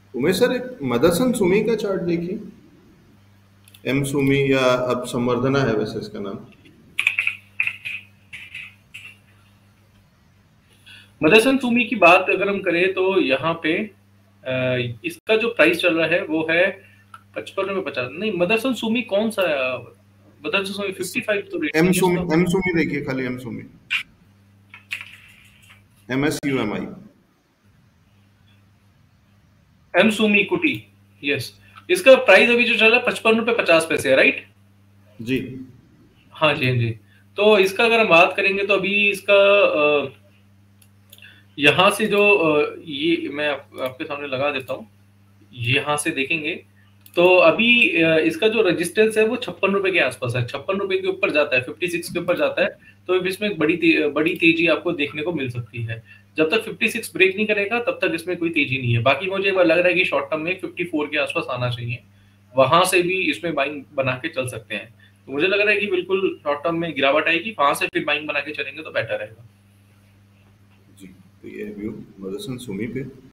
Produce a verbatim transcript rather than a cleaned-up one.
Umesh sir, एक मदरसन सुमी का chart देखिए। एम सुमी, या अब संवर्धना है वैसे इसका नाम। मदरसन सुमी की बात अगर हम करें तो यहाँ पे अ, इसका जो प्राइस चल रहा है वो है पचपन में पचास नहीं। मदरसन सुमी कौन सा है? मदरसन सुमी फिफ्टी फाइव तो एम रेटिंग है सुमी, इसका। एम सुमी देखिए, खाली M Sumi, M S U M I. M Sumi कुटी, यस। इसका प्राइस अभी जो चल रहा है पचपन रुपए पचास पैसे है, राइट? जी। हाँ जी, हाँ जी। तो इसका अगर हम बात करेंगे तो अभी इसका अ, यहाँ से जो अ, ये मैं आप, आपके सामने लगा देता हूँ। यहाँ से देखेंगे तो अभी अ, इसका जो रेजिस्टेंस है वो छप्पन रुपए के आसपास है। छप्पन रुपए के ऊपर जाता है, फिफ्टी सिक्स के ऊपर जाता है। तो इसमें एक बड़ी ते, बड़ी तेजी आपको देखने को मिल सकती है। जब तक फिफ्टी सिक्स ब्रेक नहीं करेगा तब तक इसमें कोई तेजी नहीं है। बाकी मुझे एक बार लग रहा है कि शॉर्ट टर्म में फिफ्टी फोर के आसपास आना चाहिए। वहां से भी इसमें बाइंग बना के चल सकते हैं। तो मुझे लग रहा है कि बिल्कुल शॉर्ट टर्म में गिरावट आएगी, वहां से फिर बाइंग बना के चलेंगे तो बेटर रहेगा। जी, तो ये व्यू मदरसन सुमी पे।